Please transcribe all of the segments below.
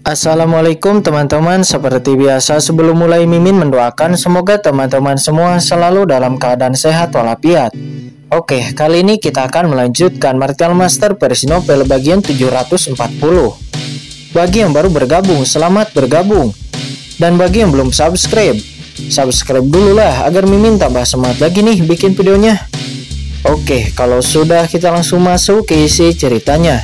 Assalamualaikum teman-teman. Seperti biasa sebelum mulai Mimin mendoakan semoga teman-teman semua selalu dalam keadaan sehat walafiat. Oke, kali ini kita akan melanjutkan Martial Master versi novel bagian 740. Bagi yang baru bergabung, selamat bergabung. Dan bagi yang belum subscribe, subscribe dulu lah agar Mimin tambah semangat lagi nih bikin videonya. Oke, kalau sudah kita langsung masuk ke isi ceritanya.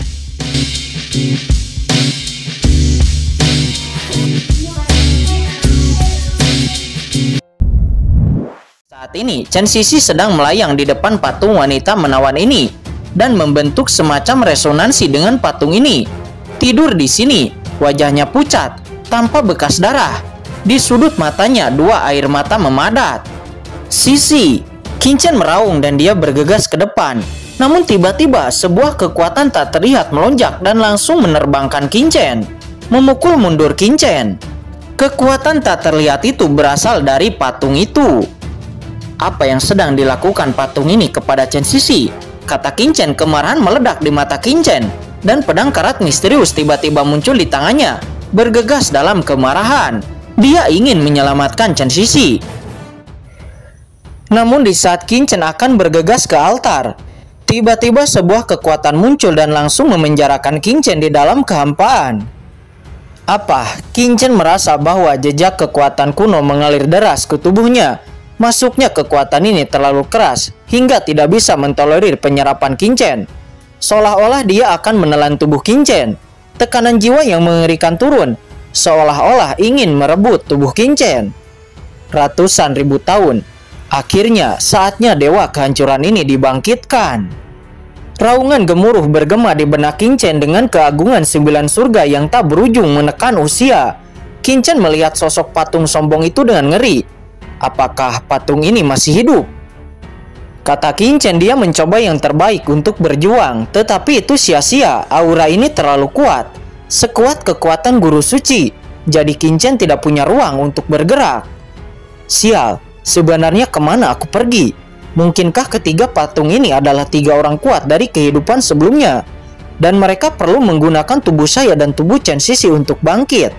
Saat ini, Chen Sisi sedang melayang di depan patung wanita menawan ini dan membentuk semacam resonansi dengan patung ini. Tidur di sini, wajahnya pucat, tanpa bekas darah. Di sudut matanya, dua air mata memadat. Sisi, Qin Chen meraung dan dia bergegas ke depan. Namun tiba-tiba sebuah kekuatan tak terlihat melonjak dan langsung menerbangkan Qin Chen, memukul mundur Qin Chen. Kekuatan tak terlihat itu berasal dari patung itu. Apa yang sedang dilakukan patung ini kepada Chen Sisi? Kata Qin Chen. Kemarahan meledak di mata Qin Chen dan pedang karat misterius tiba-tiba muncul di tangannya. Bergegas dalam kemarahan, dia ingin menyelamatkan Chen Sisi. Namun di saat Qin Chen akan bergegas ke altar, tiba-tiba sebuah kekuatan muncul dan langsung memenjarakan Qin Chen di dalam kehampaan. Apa? Qin Chen merasa bahwa jejak kekuatan kuno mengalir deras ke tubuhnya. Masuknya kekuatan ini terlalu keras hingga tidak bisa mentolerir penyerapan Qin Chen. Seolah-olah dia akan menelan tubuh Qin Chen. Tekanan jiwa yang mengerikan turun, seolah-olah ingin merebut tubuh Qin Chen. Ratusan ribu tahun. Akhirnya saatnya dewa kehancuran ini dibangkitkan. Raungan gemuruh bergema di benak Qin Chen dengan keagungan 9 surga yang tak berujung menekan usia. Qin Chen melihat sosok patung sombong itu dengan ngeri. Apakah patung ini masih hidup? Kata Qin Chen, dia mencoba yang terbaik untuk berjuang, tetapi itu sia-sia. Aura ini terlalu kuat, sekuat kekuatan guru suci. Jadi Qin Chen tidak punya ruang untuk bergerak. Sial, sebenarnya kemana aku pergi? Mungkinkah ketiga patung ini adalah 3 orang kuat dari kehidupan sebelumnya? Dan mereka perlu menggunakan tubuh saya dan tubuh Chen Sisi untuk bangkit.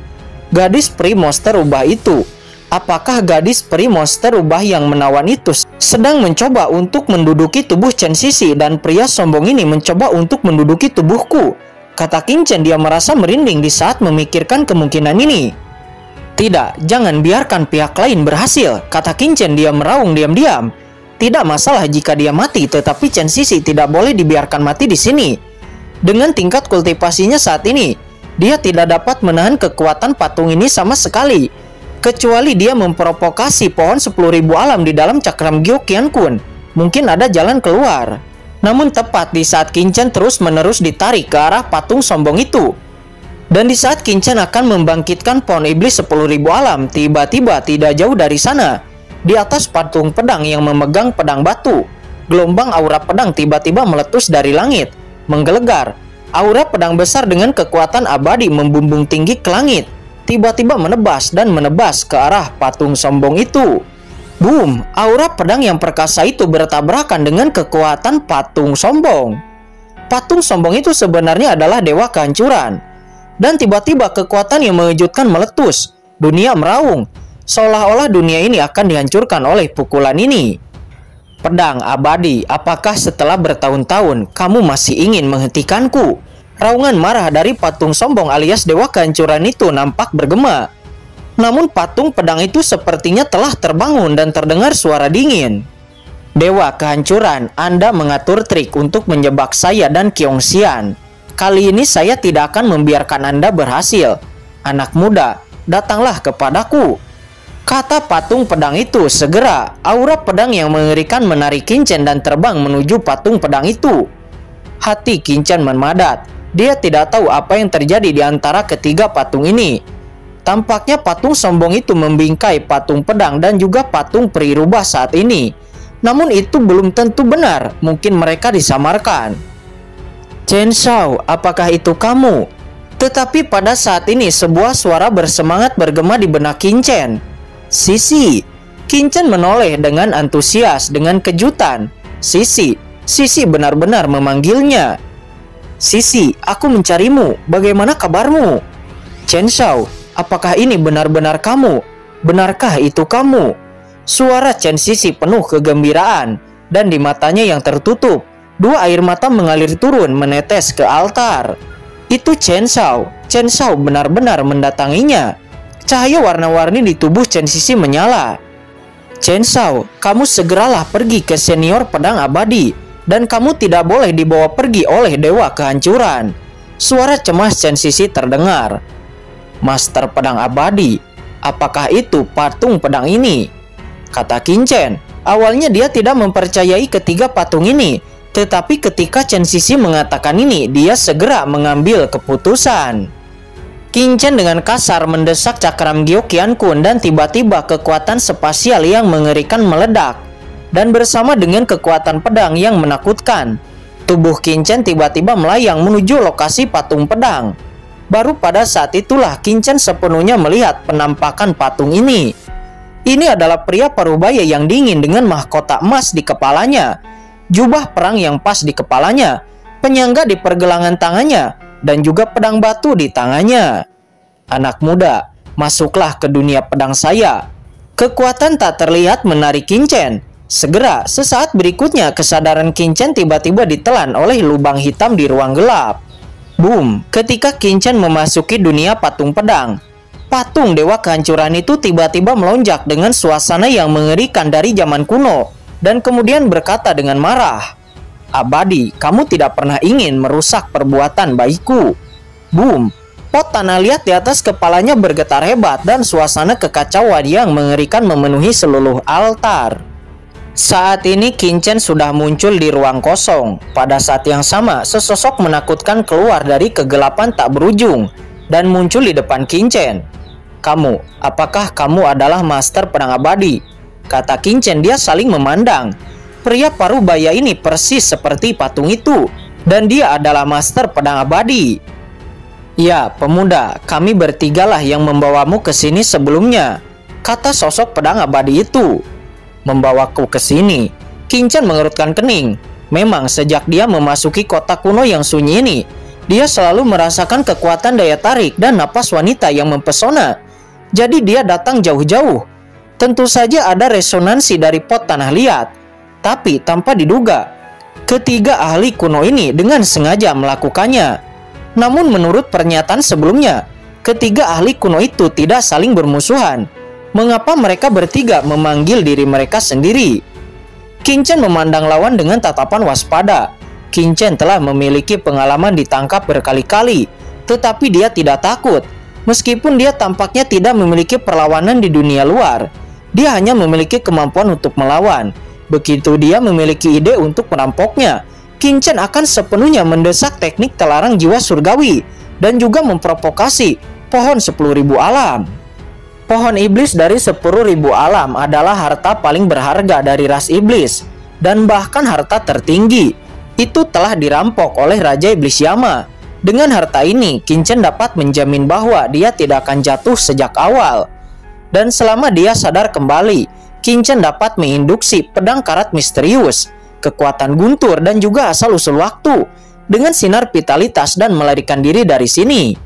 Gadis peri monster rubah itu, apakah gadis peri monster rubah yang menawan itu sedang mencoba untuk menduduki tubuh Chen Sisi dan pria sombong ini mencoba untuk menduduki tubuhku? Kata Qin Chen, dia merasa merinding di saat memikirkan kemungkinan ini. Tidak, jangan biarkan pihak lain berhasil, kata Qin Chen, dia meraung diam-diam. Tidak masalah jika dia mati, tetapi Chen Sisi tidak boleh dibiarkan mati di sini. Dengan tingkat kultivasinya saat ini, dia tidak dapat menahan kekuatan patung ini sama sekali. Kecuali dia memprovokasi pohon 10.000 alam di dalam cakram Gyokian Kun, mungkin ada jalan keluar. Namun tepat di saat Qin Chen terus-menerus ditarik ke arah patung sombong itu, dan di saat Qin Chen akan membangkitkan pohon iblis 10.000 alam, tiba-tiba tidak jauh dari sana, di atas patung pedang yang memegang pedang batu, gelombang aura pedang tiba-tiba meletus dari langit, menggelegar. Aura pedang besar dengan kekuatan abadi membumbung tinggi ke langit, tiba-tiba menebas dan menebas ke arah patung sombong itu. Boom! Aura pedang yang perkasa itu bertabrakan dengan kekuatan patung sombong. Patung sombong itu sebenarnya adalah dewa kehancuran. Dan tiba-tiba kekuatan yang mengejutkan meletus. Dunia meraung, seolah-olah dunia ini akan dihancurkan oleh pukulan ini. Pedang abadi, apakah setelah bertahun-tahun kamu masih ingin menghentikanku? Raungan marah dari patung sombong alias dewa kehancuran itu nampak bergema. Namun patung pedang itu sepertinya telah terbangun dan terdengar suara dingin. Dewa kehancuran, Anda mengatur trik untuk menjebak saya dan Qiongxian. Kali ini saya tidak akan membiarkan Anda berhasil. Anak muda, datanglah kepadaku, kata patung pedang itu. Segera, aura pedang yang mengerikan menarik Qin Chen dan terbang menuju patung pedang itu. Hati Qin Chen memadat. Dia tidak tahu apa yang terjadi di antara ketiga patung ini. Tampaknya patung sombong itu membingkai patung pedang dan juga patung peri rubah saat ini. Namun itu belum tentu benar, mungkin mereka disamarkan. Chen Shao, apakah itu kamu? Tetapi pada saat ini sebuah suara bersemangat bergema di benak Qin Chen. Sisi. Qin Chen menoleh dengan antusias, dengan kejutan. Sisi, Sisi benar-benar memanggilnya. Sisi, aku mencarimu. Bagaimana kabarmu? Chen Shao, apakah ini benar-benar kamu? Benarkah itu kamu? Suara Chen Sisi penuh kegembiraan, dan di matanya yang tertutup, dua air mata mengalir turun menetes ke altar. Itu Chen Shao. Chen Shao benar-benar mendatanginya. Cahaya warna-warni di tubuh Chen Sisi menyala. Chen Shao, kamu segeralah pergi ke senior pedang abadi, dan kamu tidak boleh dibawa pergi oleh dewa kehancuran. Suara cemas Chen Sisi terdengar. Master pedang abadi, apakah itu patung pedang ini? Kata Qin Chen. Awalnya dia tidak mempercayai ketiga patung ini, tetapi ketika Chen Sisi mengatakan ini, dia segera mengambil keputusan. Qin Chen dengan kasar mendesak cakram Gyokian Kun, dan tiba-tiba kekuatan spasial yang mengerikan meledak. Dan bersama dengan kekuatan pedang yang menakutkan, tubuh Qin Chen tiba-tiba melayang menuju lokasi patung pedang. Baru pada saat itulah Qin Chen sepenuhnya melihat penampakan patung ini. Ini adalah pria parubaya yang dingin dengan mahkota emas di kepalanya, jubah perang yang pas di kepalanya, penyangga di pergelangan tangannya, dan juga pedang batu di tangannya. Anak muda, masuklah ke dunia pedang saya. Kekuatan tak terlihat menarik Qin Chen. Segera, sesaat berikutnya kesadaran Qin Chen tiba-tiba ditelan oleh lubang hitam di ruang gelap. Boom! Ketika Qin Chen memasuki dunia patung pedang, patung dewa kehancuran itu tiba-tiba melonjak dengan suasana yang mengerikan dari zaman kuno, dan kemudian berkata dengan marah, "Abadi, kamu tidak pernah ingin merusak perbuatan baikku." Boom! Pot tanah liat di atas kepalanya bergetar hebat, dan suasana kekacauan yang mengerikan memenuhi seluruh altar. Saat ini Qin Chen sudah muncul di ruang kosong. Pada saat yang sama, sesosok menakutkan keluar dari kegelapan tak berujung dan muncul di depan Qin Chen. "Kamu, apakah kamu adalah master pedang abadi?" kata Qin Chen. Dia saling memandang. Pria parubaya ini persis seperti patung itu, dan dia adalah master pedang abadi. "Ya, pemuda, kami bertigalah yang membawamu ke sini sebelumnya," kata sosok pedang abadi itu. "Membawaku ke sini?" Qin Chen mengerutkan kening. Memang sejak dia memasuki kota kuno yang sunyi ini, dia selalu merasakan kekuatan daya tarik dan napas wanita yang mempesona. Jadi dia datang jauh-jauh. Tentu saja ada resonansi dari pot tanah liat. Tapi tanpa diduga, ketiga ahli kuno ini dengan sengaja melakukannya. Namun menurut pernyataan sebelumnya, ketiga ahli kuno itu tidak saling bermusuhan. Mengapa mereka bertiga memanggil diri mereka sendiri? Qin Chen memandang lawan dengan tatapan waspada. Qin Chen telah memiliki pengalaman ditangkap berkali-kali, tetapi dia tidak takut. Meskipun dia tampaknya tidak memiliki perlawanan di dunia luar, dia hanya memiliki kemampuan untuk melawan. Begitu dia memiliki ide untuk merampoknya, Qin Chen akan sepenuhnya mendesak teknik telarang jiwa surgawi dan juga memprovokasi pohon 10.000 alam. Pohon iblis dari 10.000 alam adalah harta paling berharga dari ras iblis, dan bahkan harta tertinggi. Itu telah dirampok oleh Raja Iblis Yama. Dengan harta ini, Qin Chen dapat menjamin bahwa dia tidak akan jatuh sejak awal. Dan selama dia sadar kembali, Qin Chen dapat menginduksi pedang karat misterius, kekuatan guntur, dan juga asal-usul waktu dengan sinar vitalitas dan melarikan diri dari sini.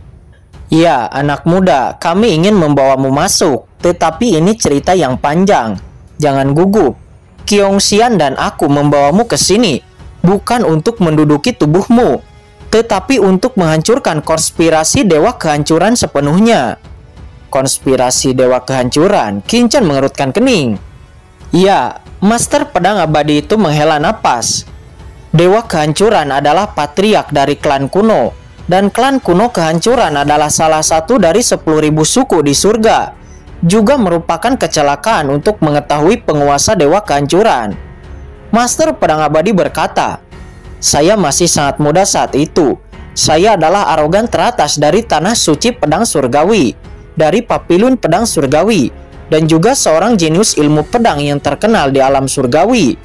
"Ya, anak muda, kami ingin membawamu masuk, tetapi ini cerita yang panjang. Jangan gugup. Qiong Xian dan aku membawamu ke sini bukan untuk menduduki tubuhmu, tetapi untuk menghancurkan konspirasi dewa kehancuran sepenuhnya." "Konspirasi dewa kehancuran?" Qin Chen mengerutkan kening. "Ya," master pedang abadi itu menghela napas. "Dewa kehancuran adalah patriark dari klan kuno. Dan klan kuno kehancuran adalah salah satu dari 10.000 suku di surga. Juga merupakan kecelakaan untuk mengetahui penguasa dewa kehancuran." Master pedang abadi berkata, "Saya masih sangat muda saat itu. Saya adalah arogan teratas dari tanah suci pedang surgawi, dari papilun pedang surgawi, dan juga seorang jenius ilmu pedang yang terkenal di alam surgawi.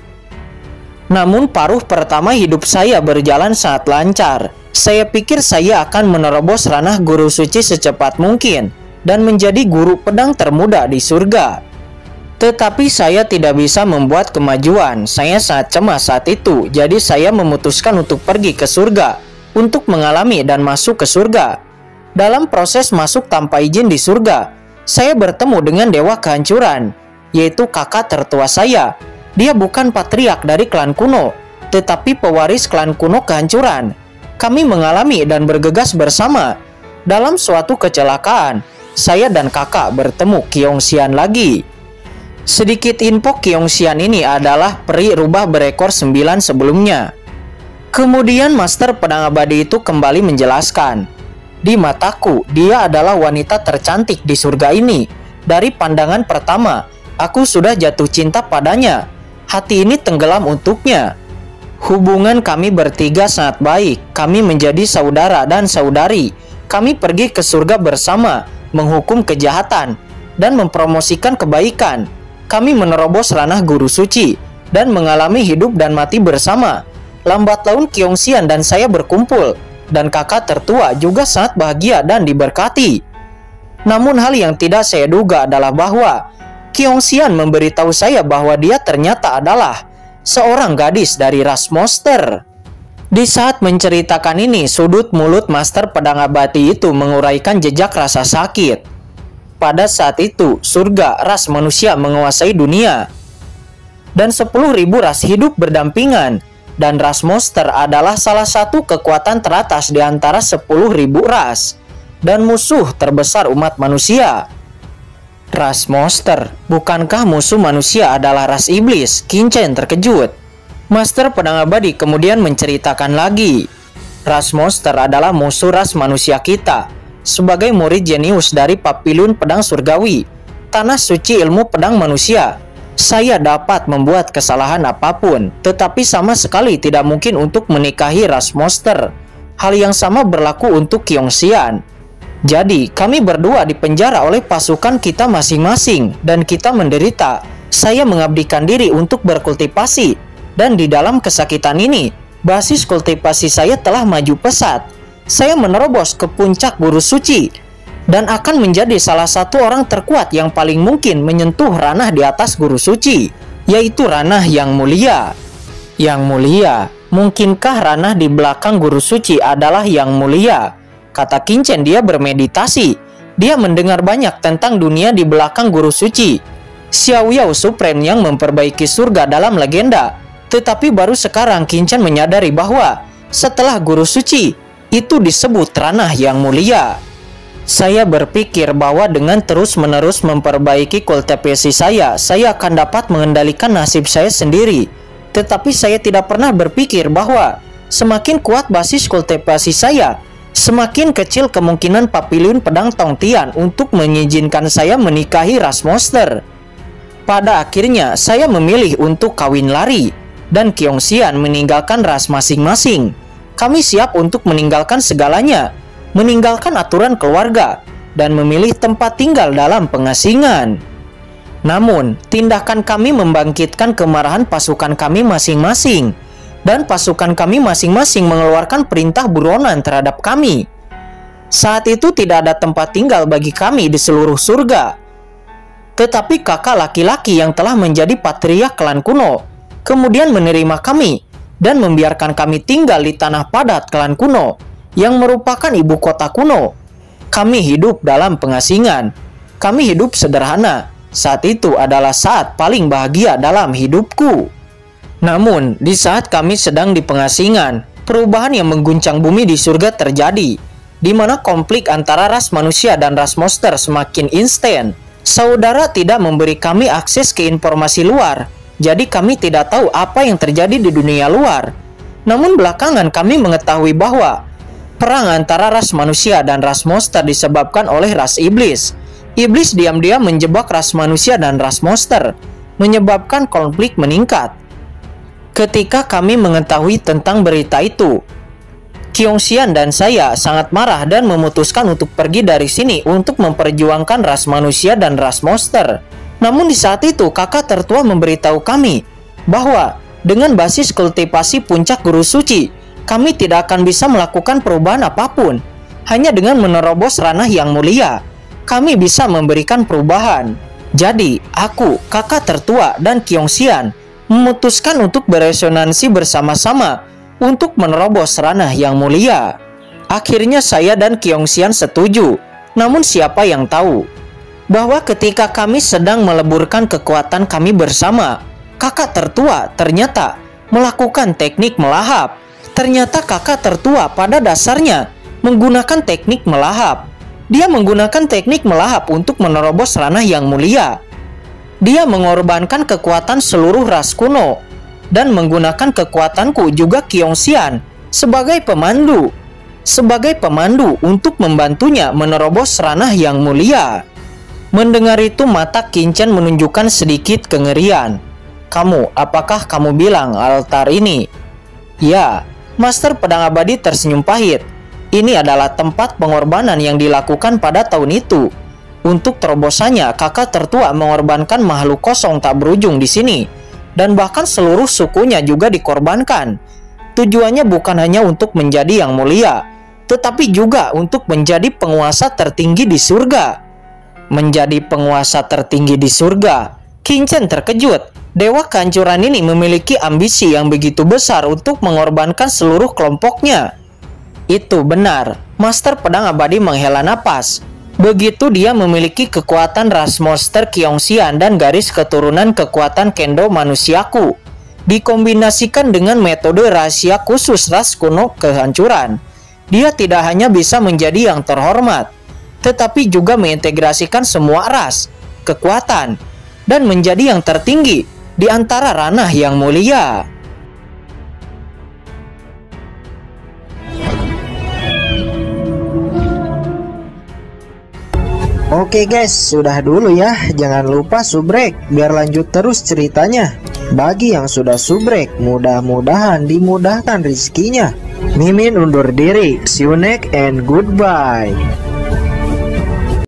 Namun paruh pertama hidup saya berjalan sangat lancar. Saya pikir saya akan menerobos ranah guru suci secepat mungkin dan menjadi guru pedang termuda di surga. Tetapi saya tidak bisa membuat kemajuan. Saya sangat cemas saat itu, jadi saya memutuskan untuk pergi ke surga untuk mengalami dan masuk ke surga. Dalam proses masuk tanpa izin di surga, saya bertemu dengan dewa kehancuran, yaitu kakak tertua saya. Dia bukan patriark dari klan kuno, tetapi pewaris klan kuno kehancuran. Kami mengalami dan bergegas bersama. Dalam suatu kecelakaan, saya dan kakak bertemu Qiongxian lagi. Sedikit info, Qiongxian ini adalah peri rubah berekor 9 sebelumnya. Kemudian Master Pedang Abadi itu kembali menjelaskan, di mataku, dia adalah wanita tercantik di surga ini. Dari pandangan pertama, aku sudah jatuh cinta padanya. Hati ini tenggelam untuknya. Hubungan kami bertiga sangat baik. Kami menjadi saudara dan saudari. Kami pergi ke surga bersama, menghukum kejahatan, dan mempromosikan kebaikan. Kami menerobos ranah guru suci, dan mengalami hidup dan mati bersama. Lambat laun Qiongxian dan saya berkumpul, dan kakak tertua juga sangat bahagia dan diberkati. Namun hal yang tidak saya duga adalah bahwa Qiongxian memberitahu saya bahwa dia ternyata adalah seorang gadis dari ras monster. Di saat menceritakan ini, sudut mulut Master Pedang Abadi itu menguraikan jejak rasa sakit. Pada saat itu, surga ras manusia menguasai dunia, dan 10.000 ras hidup berdampingan, dan ras monster adalah salah satu kekuatan teratas di antara 10.000 ras, dan musuh terbesar umat manusia. Ras monster, bukankah musuh manusia adalah ras iblis? Qin Chen terkejut. Master Pedang Abadi kemudian menceritakan lagi, ras monster adalah musuh ras manusia kita. Sebagai murid jenius dari Papilun Pedang Surgawi, tanah suci ilmu pedang manusia, saya dapat membuat kesalahan apapun, tetapi sama sekali tidak mungkin untuk menikahi ras monster. Hal yang sama berlaku untuk Qiongxian. Jadi, kami berdua dipenjara oleh pasukan kita masing-masing, dan kita menderita. Saya mengabdikan diri untuk berkultivasi, dan di dalam kesakitan ini, basis kultivasi saya telah maju pesat. Saya menerobos ke puncak guru suci, dan akan menjadi salah satu orang terkuat yang paling mungkin menyentuh ranah di atas guru suci, yaitu ranah yang mulia. Yang mulia, mungkinkah ranah di belakang guru suci adalah yang mulia? Kata Qin Chen, dia bermeditasi. Dia mendengar banyak tentang dunia di belakang guru suci. Xiao Yao Supreme yang memperbaiki surga dalam legenda. Tetapi baru sekarang Qin Chen menyadari bahwa setelah guru suci, itu disebut ranah yang mulia. Saya berpikir bahwa dengan terus-menerus memperbaiki kultivasi saya akan dapat mengendalikan nasib saya sendiri. Tetapi saya tidak pernah berpikir bahwa semakin kuat basis kultivasi saya, semakin kecil kemungkinan Papilun Pedang Tongtian untuk mengizinkan saya menikahi ras monster. Pada akhirnya, saya memilih untuk kawin lari, dan Qiongxian meninggalkan ras masing-masing. Kami siap untuk meninggalkan segalanya, meninggalkan aturan keluarga, dan memilih tempat tinggal dalam pengasingan. Namun, tindakan kami membangkitkan kemarahan pasukan kami masing-masing, dan pasukan kami masing-masing mengeluarkan perintah buronan terhadap kami. Saat itu tidak ada tempat tinggal bagi kami di seluruh surga. Tetapi kakak laki-laki yang telah menjadi patriark klan kuno kemudian menerima kami dan membiarkan kami tinggal di tanah padat klan kuno yang merupakan ibu kota kuno. Kami hidup dalam pengasingan. Kami hidup sederhana. Saat itu adalah saat paling bahagia dalam hidupku. Namun, di saat kami sedang di pengasingan, perubahan yang mengguncang bumi di surga terjadi, di mana konflik antara ras manusia dan ras monster semakin instan. Saudara tidak memberi kami akses ke informasi luar, jadi kami tidak tahu apa yang terjadi di dunia luar. Namun belakangan kami mengetahui bahwa perang antara ras manusia dan ras monster disebabkan oleh ras iblis. Iblis diam-diam menjebak ras manusia dan ras monster, menyebabkan konflik meningkat. Ketika kami mengetahui tentang berita itu, Qiongxian dan saya sangat marah dan memutuskan untuk pergi dari sini untuk memperjuangkan ras manusia dan ras monster. Namun di saat itu kakak tertua memberitahu kami bahwa dengan basis kultivasi puncak guru suci, kami tidak akan bisa melakukan perubahan apapun. Hanya dengan menerobos ranah yang mulia, kami bisa memberikan perubahan. Jadi, aku, kakak tertua, dan Qiongxian memutuskan untuk beresonansi bersama-sama untuk menerobos ranah yang mulia. Akhirnya saya dan Kyongxian setuju. Namun siapa yang tahu bahwa ketika kami sedang meleburkan kekuatan kami bersama, kakak tertua ternyata melakukan teknik melahap. Ternyata kakak tertua pada dasarnya menggunakan teknik melahap. Dia menggunakan teknik melahap untuk menerobos ranah yang mulia. Dia mengorbankan kekuatan seluruh ras kuno dan menggunakan kekuatanku juga Kyongxian sebagai pemandu. Sebagai pemandu untuk membantunya menerobos ranah yang mulia. Mendengar itu mata Qingchen menunjukkan sedikit kengerian. Kamu, apakah kamu bilang altar ini? Ya, Master Pedang Abadi tersenyum pahit. Ini adalah tempat pengorbanan yang dilakukan pada tahun itu. Untuk terobosannya, kakak tertua mengorbankan makhluk kosong tak berujung di sini. Dan bahkan seluruh sukunya juga dikorbankan. Tujuannya bukan hanya untuk menjadi yang mulia, tetapi juga untuk menjadi penguasa tertinggi di surga. Menjadi penguasa tertinggi di surga. Qingchen terkejut. Dewa kehancuran ini memiliki ambisi yang begitu besar untuk mengorbankan seluruh kelompoknya. Itu benar. Master Pedang Abadi menghela napas. Begitu dia memiliki kekuatan ras monster Kyongxian dan garis keturunan kekuatan kendo manusiaku, dikombinasikan dengan metode rahasia khusus ras kuno kehancuran, dia tidak hanya bisa menjadi yang terhormat, tetapi juga mengintegrasikan semua ras, kekuatan, dan menjadi yang tertinggi di antara ranah yang mulia. Oke guys, sudah dulu ya. Jangan lupa subrek biar lanjut terus ceritanya. Bagi yang sudah subrek, mudah-mudahan dimudahkan rezekinya. Mimin undur diri. See you next and goodbye.